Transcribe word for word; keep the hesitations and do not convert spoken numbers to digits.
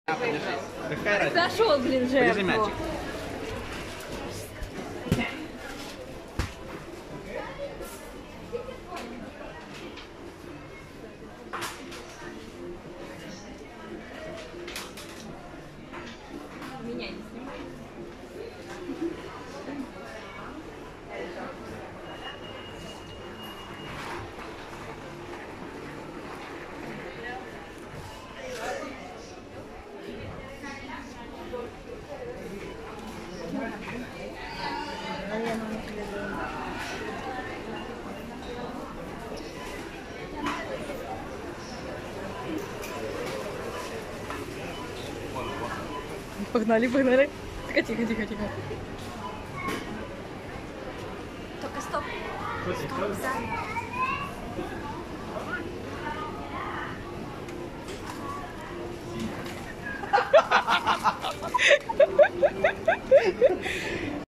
Какая разница? Нашел, блин, жертву. Подержи мячик. Меня не снимай. Погнали, погнали. Тихо, тихо, тихо, тихо. Только стоп. Стоп, сзади.